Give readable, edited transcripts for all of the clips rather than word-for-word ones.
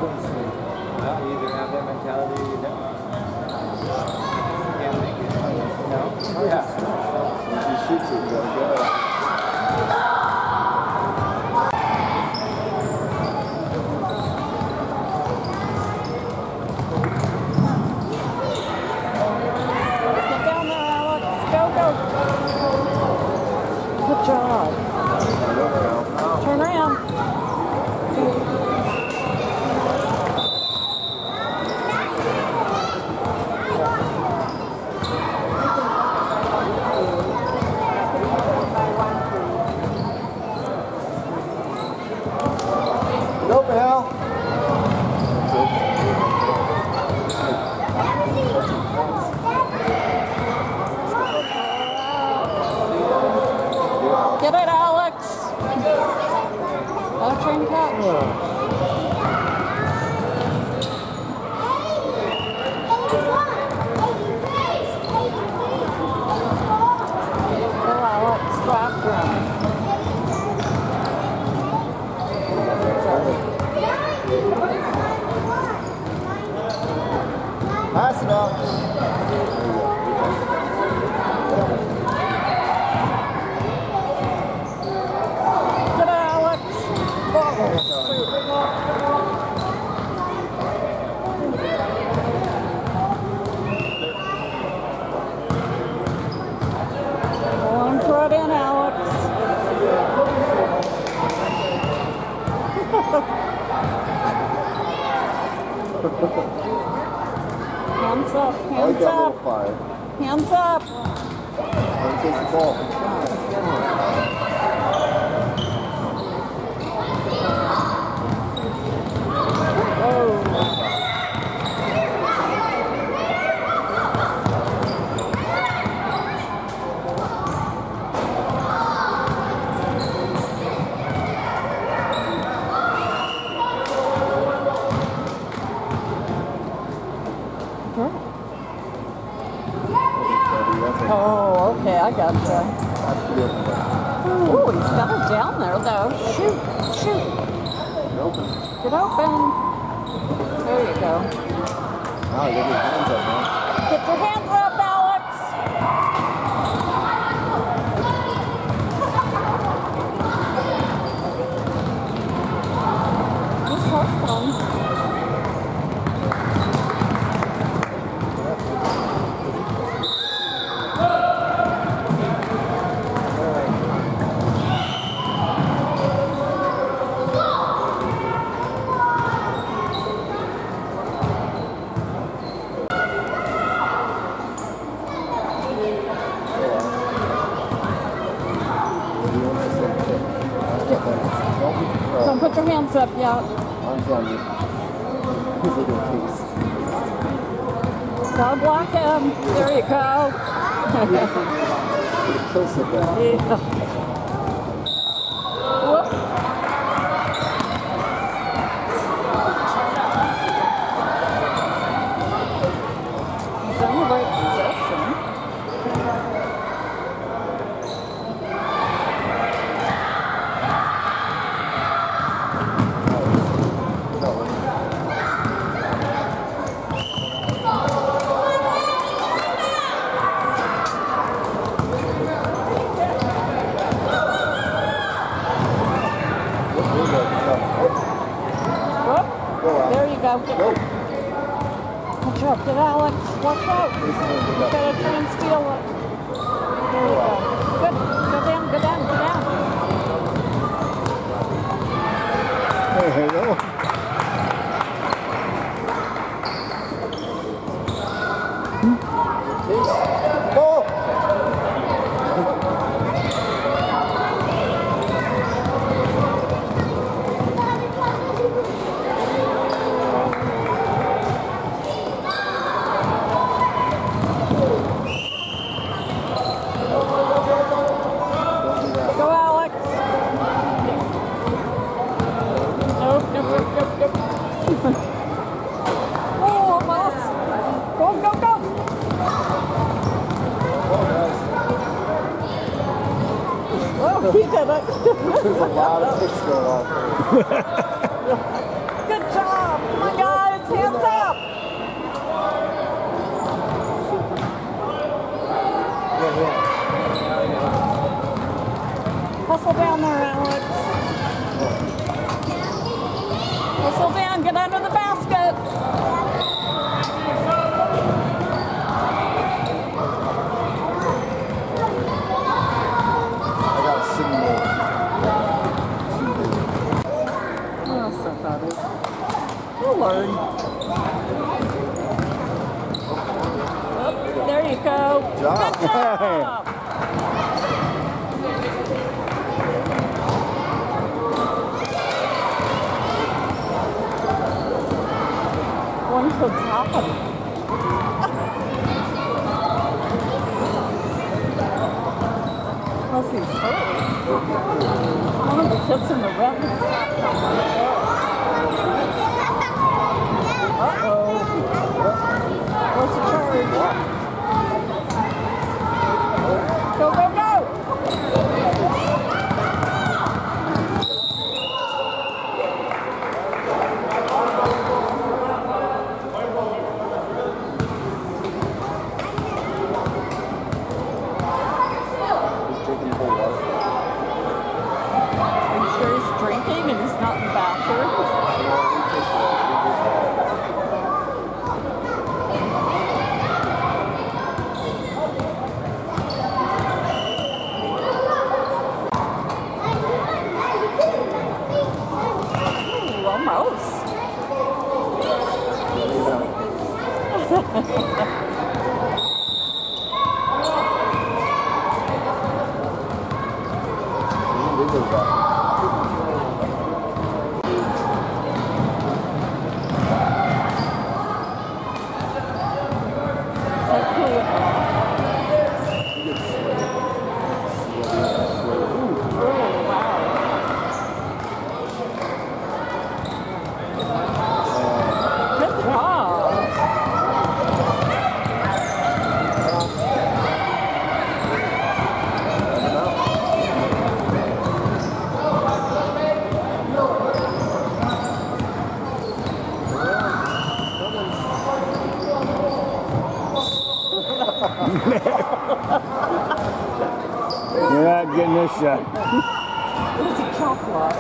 Well, you either have that mentality or you don't. You can't make it. No? Oh, yeah. Once he shoots it, you gotta go. Get down there, Alex. Go, go. Good job. Turn around. Go, Bill. Get it, Alex. I'll train catch. Go, Alex. Go after him. Pass it up. Get it, Alex. Go on, throw it in, Alex. Hands up, hands up. Hands up. Don't take the ball. Oh, okay, I gotcha. Oh, he's got it down there, though. Shoot, shoot. Get open. There you go. Now you get your hands up, man. Get your hands up, Alex. This is fun. Don't put your hands up yet. Arms on you. He's a good piece. Gotta block him. There you go. Close it there. Yeah. Whoop. He's in the right position. Whoop. There you go. Go. Watch out. Get Alex. Watch out. You gotta try and steal it. There you go. Good. Go down, go down, go down. There you go. Go. Go, Alex. Nope, nope, nope, nope, nope. Oh, almost. Go, go, go. Oh, he did it. There's a lot of kicks going on. Good job. Hustle down there, Alex. Hustle down, get under the basket. I got a signal. Oh, so funny. We'll learn. Oh, there you go. Good job. Good job. One to the top of it. Plus he's hurt. One of the kids in the red. Uh-oh. What's the charge? Go, go, go! Are you sure he's drinking and he's not in the bathroom? Ooh, almost. You're not getting this shot. It's a chocolate.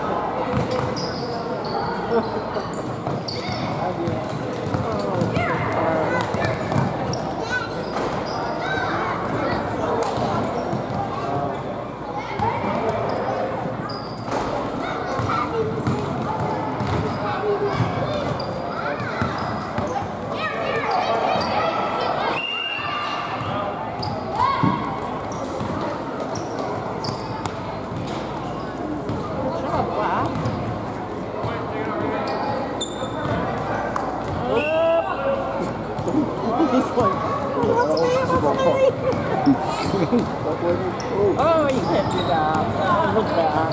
Oh, you can't do that. Look at that.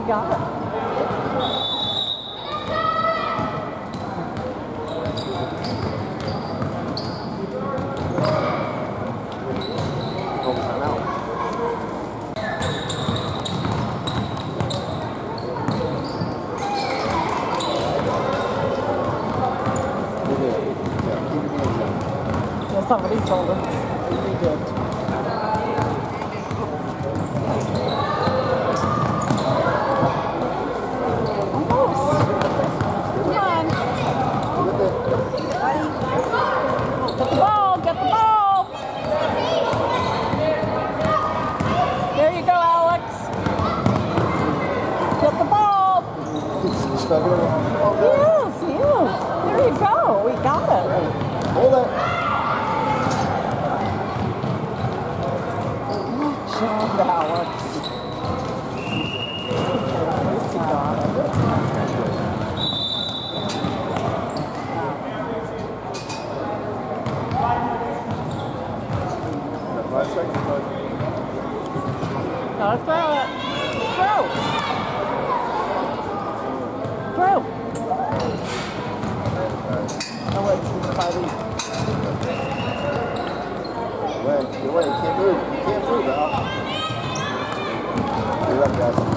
You got it. Yeah, somebody told him. He did. Get the ball! There you go, Alex. Get the ball! Yes, yes. There you go. We got it. Hold it. Good job, Alex. He got it. Gotta throw it. Throw. Throw. Oh, it's Buddy. Wait, you can't move. You can't move, Al. You're up, guys.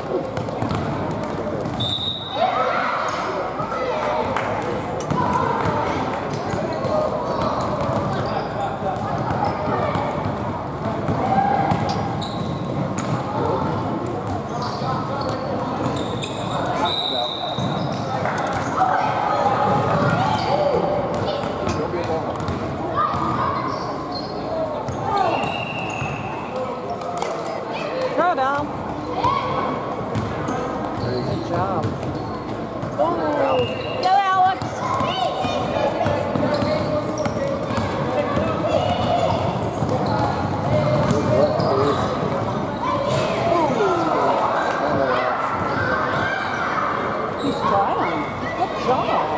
Throw down. Good job. Oh, get Alex. He's trying. Good job.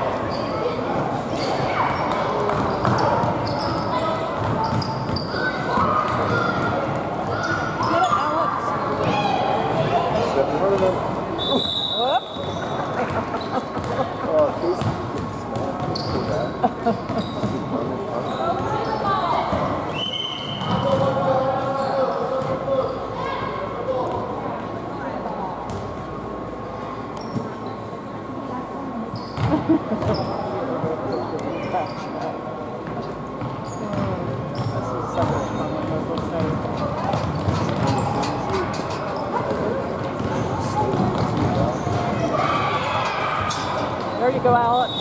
There you go, Alex.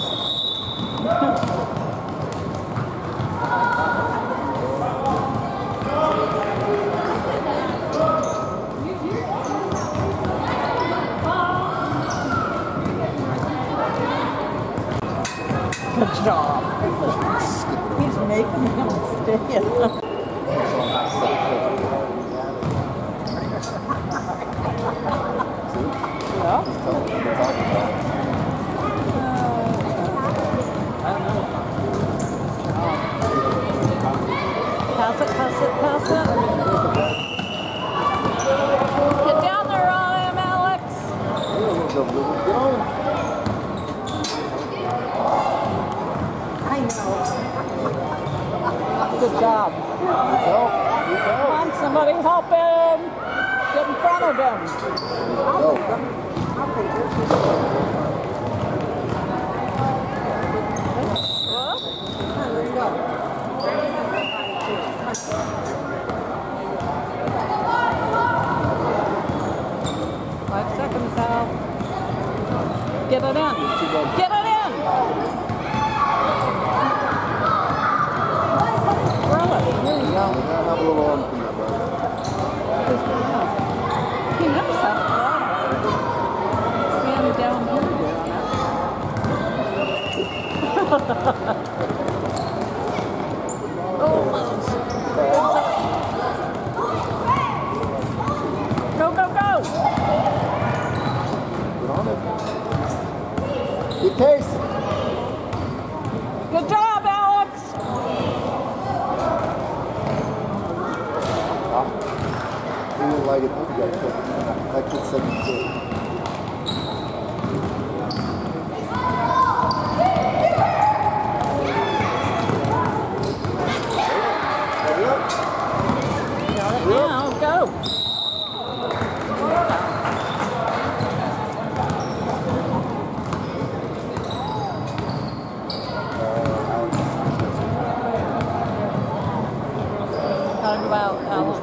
Good job. He's making him stay. Pass it. Get down there on him, Alex. I know. Good job. Come on, somebody help him. Get in front of him. I'll take it. Let's go. 5 seconds out. Get it in. Get it in. Throw it. Here you go. He knows how to throw. Stand down here doing it. Good case. Good job, Alex. You didn't like it. That kid said he did. Now, go. Talk about Alex.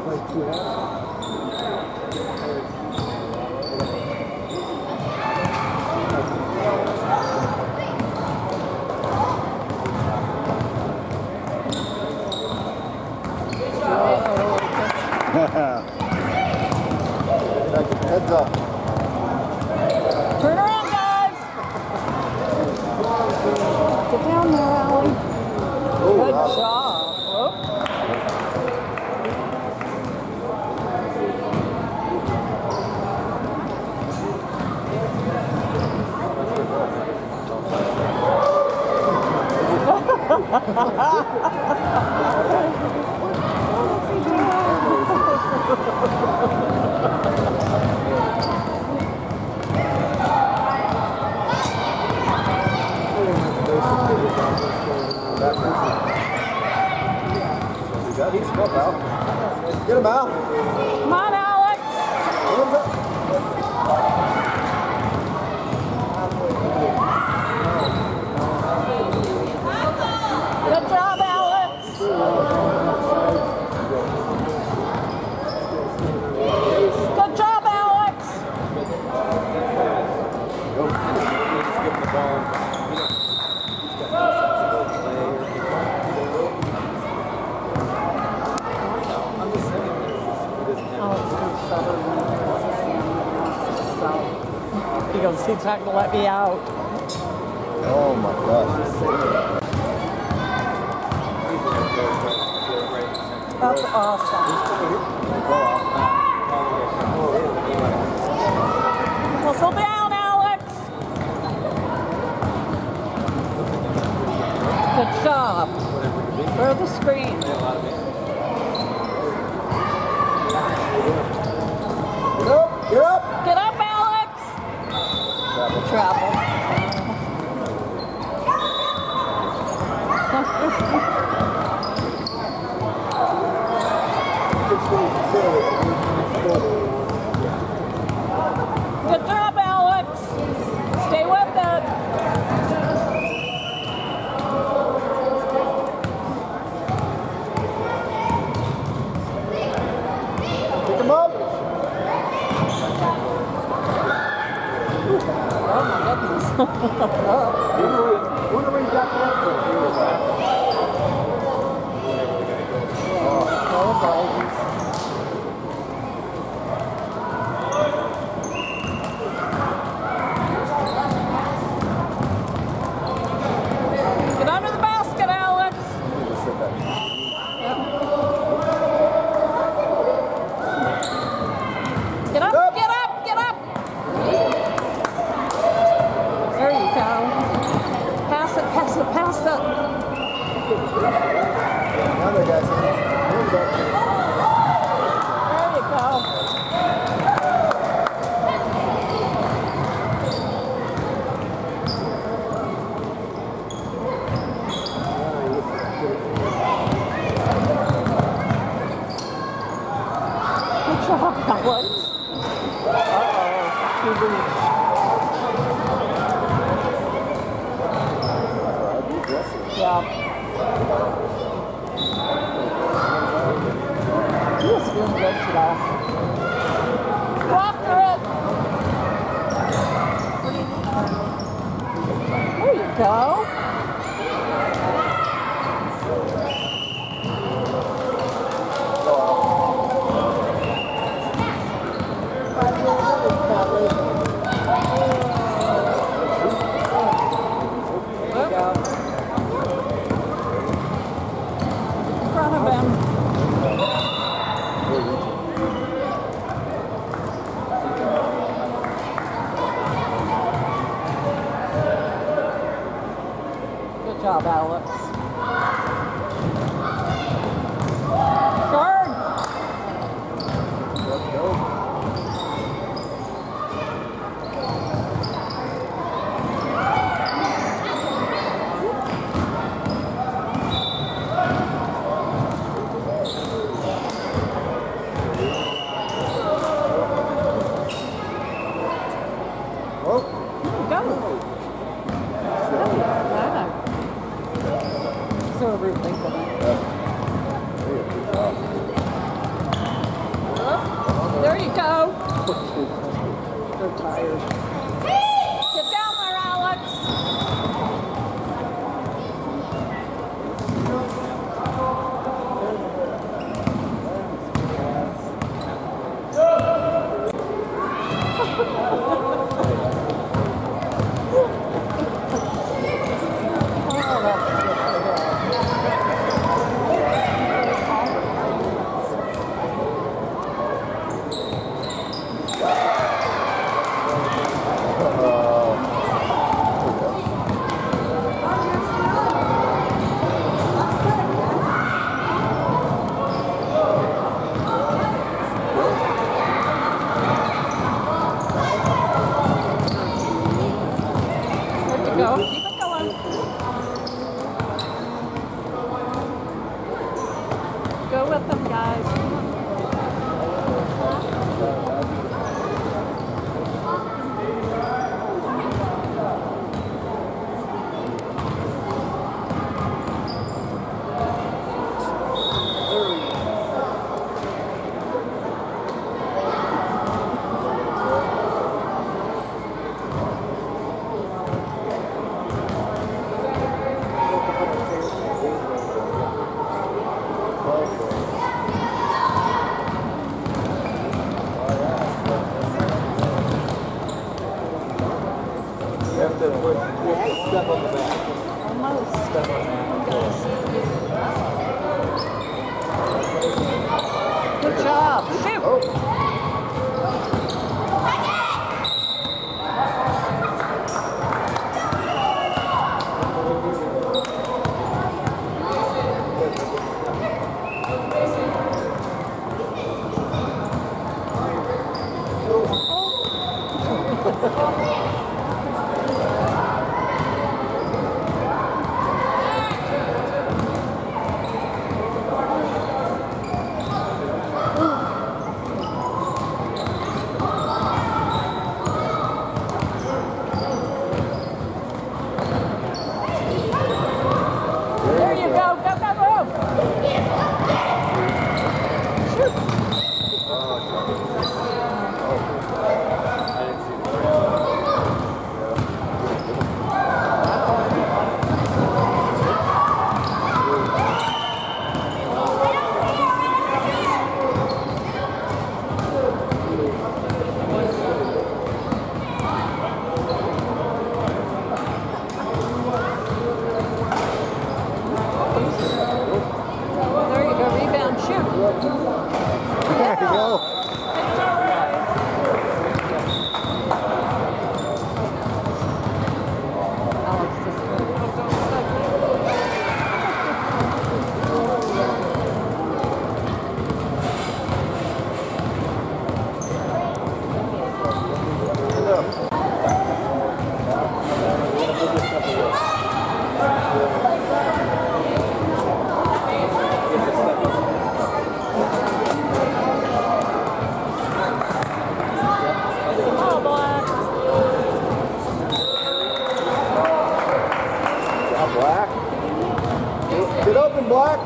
Heads up. Turn around, guys. Get down there, Allie. Good job. Whoop. He's up, Al. Get him, Al. Come on, Alex. Good job, Alex. Good job, Alex. Go. Just give him the ball. He goes, he's not going to let me out. Oh my gosh. That's awesome. Whistle down, Alex. Good job. Throw the screen. Get up! Get up! Get up, Alex. Travel. Good job, Alex. Stay with it. Pick him up! Oh my goodness. Wonder where you got that from. Get under the basket, Alex. Get up, get up, get up. There you go. Pass it, pass it, pass it. Now they got some. There you go. Good job, Alex. Uh-oh. Yeah. He was feeling good today. Walk through it. There you go. In front of him. Good job, Alex. Guard. They're tired. Get down there, Alex. Go. Keep it going. Go with them, guys. You have to step on the back. Almost. Step on that. Good job. Shoot. Oh. There you go. Go, go, go. Shoot. There you go. Rebound. Shoot. There you go. Alex just oh, Black. Black. Get open, Black.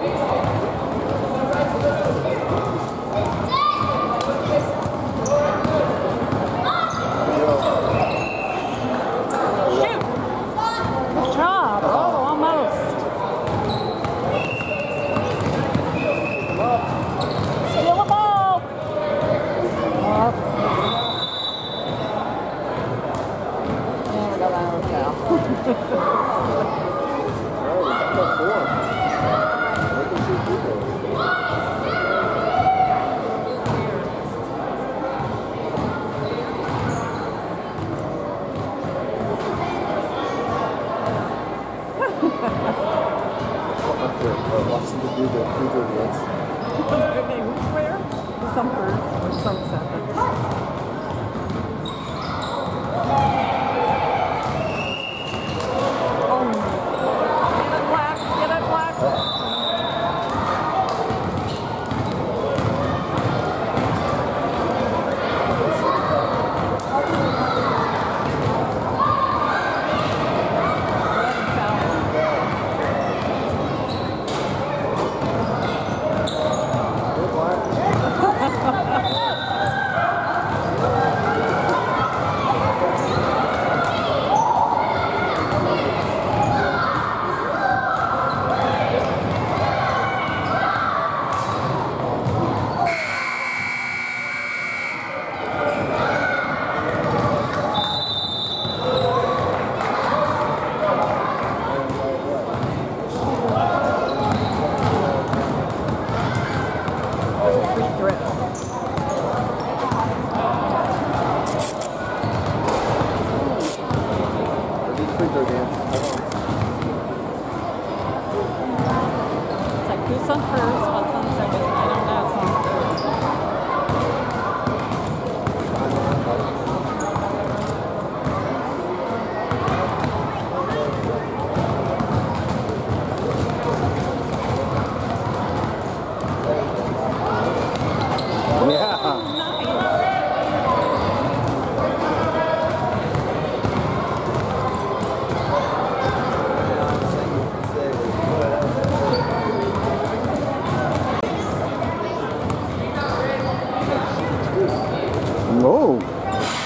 Shoot. Good job. Oh, almost. Steal the ball. Up. Yeah, we got out of town. Watch them do the dance. What's a good name? Where? Something or something. Oh. Get it, Black. Get it, Black.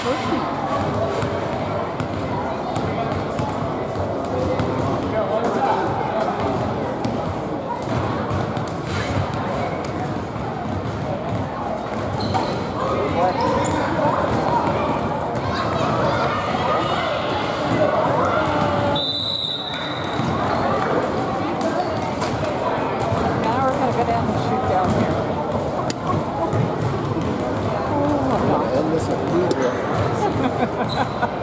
End this with